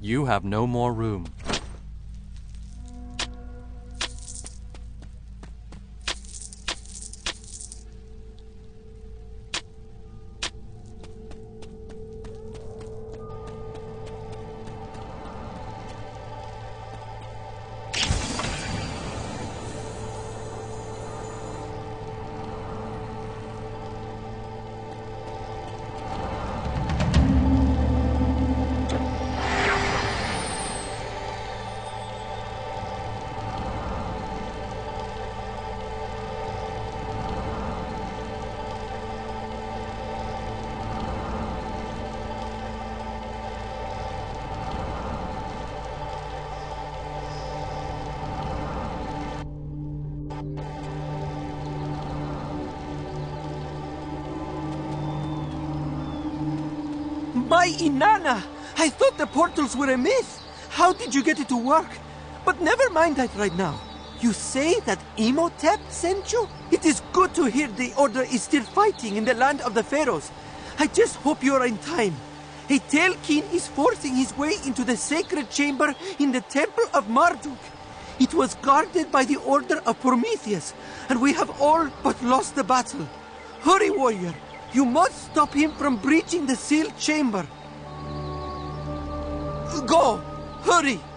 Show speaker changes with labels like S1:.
S1: You have no more room.
S2: My Inanna! I thought the portals were a myth. How did you get it to work? But never mind that right now. You say that Imhotep sent you? It is good to hear the Order is still fighting in the land of the Pharaohs. I just hope you are in time. A Telkin is forcing his way into the sacred chamber in the Temple of Marduk. It was guarded by the Order of Prometheus, and we have all but lost the battle. Hurry, warrior! You must stop him from breaching the sealed chamber. Go! Hurry!